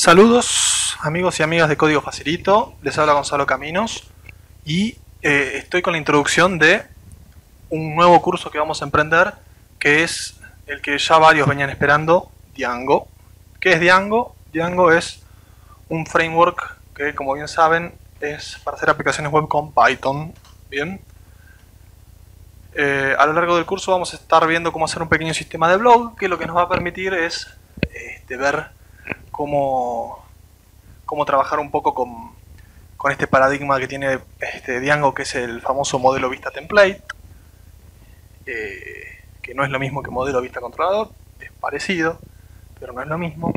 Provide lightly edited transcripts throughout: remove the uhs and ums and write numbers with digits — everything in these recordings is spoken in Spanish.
Saludos amigos y amigas de Código Facilito, les habla Gonzalo Caminos y estoy con la introducción de un nuevo curso que vamos a emprender, que es el que ya varios venían esperando, Django. ¿Qué es Django? Django es un framework que, como bien saben, es para hacer aplicaciones web con Python. Bien. A lo largo del curso vamos a estar viendo cómo hacer un pequeño sistema de blog, que lo que nos va a permitir es ver cómo trabajar un poco con este paradigma que tiene Django, que es el famoso modelo vista template, que no es lo mismo que modelo vista controlador, es parecido, pero no es lo mismo.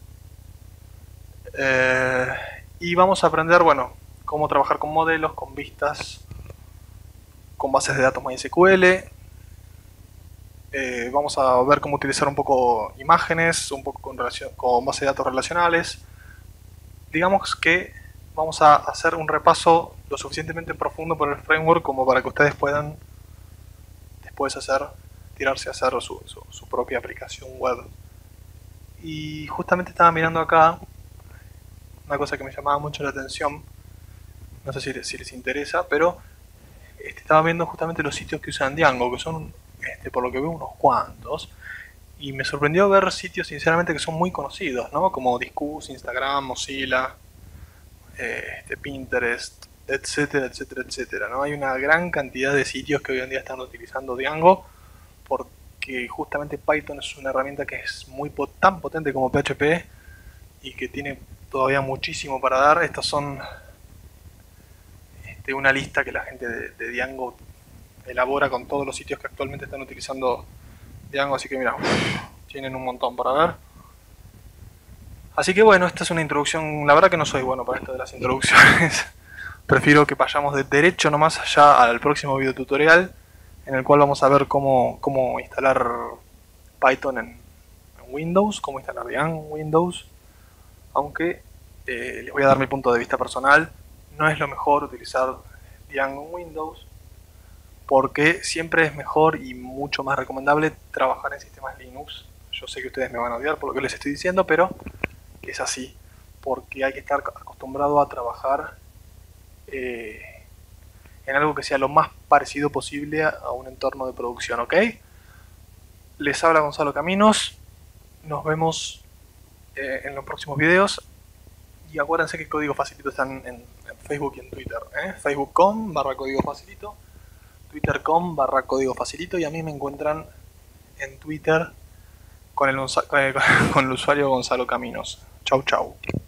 Y vamos a aprender, bueno, cómo trabajar con modelos, con vistas, con bases de datos MySQL. Vamos a ver cómo utilizar un poco imágenes, un poco con base de datos relacionales. Digamos que vamos a hacer un repaso lo suficientemente profundo por el framework como para que ustedes puedan después tirarse a hacer su propia aplicación web. Y justamente estaba mirando acá una cosa que me llamaba mucho la atención, no sé si les interesa, pero estaba viendo justamente los sitios que usan Django, que son, por lo que veo, unos cuantos. Y me sorprendió ver sitios, sinceramente, que son muy conocidos, ¿no? Como Disqus, Instagram, Mozilla, Pinterest, etcétera, etcétera, etcétera, ¿no? Hay una gran cantidad de sitios que hoy en día están utilizando Django, porque justamente Python es una herramienta que es tan potente como PHP y que tiene todavía muchísimo para dar. Estos son una lista que la gente de Django elabora con todos los sitios que actualmente están utilizando Django, así que mira, tienen un montón para ver. Así que bueno, esta es una introducción. La verdad que no soy bueno para esto de las introducciones. Prefiero que vayamos de derecho nomás allá al próximo video tutorial, en el cual vamos a ver cómo instalar Python en Windows, cómo instalar Django en Windows. Aunque les voy a dar mi punto de vista personal, no es lo mejor utilizar Django en Windows, porque siempre es mejor y mucho más recomendable trabajar en sistemas Linux. Yo sé que ustedes me van a odiar por lo que les estoy diciendo, pero es así, porque hay que estar acostumbrado a trabajar en algo que sea lo más parecido posible a un entorno de producción, ¿ok? Les habla Gonzalo Caminos, nos vemos en los próximos videos, y acuérdense que Código Facilito están en Facebook y en Twitter, Facebook.com/Código Facilito, Twitter.com/Código Facilito, y a mí me encuentran en Twitter con el usuario Gonzalo Caminos. Chau chau.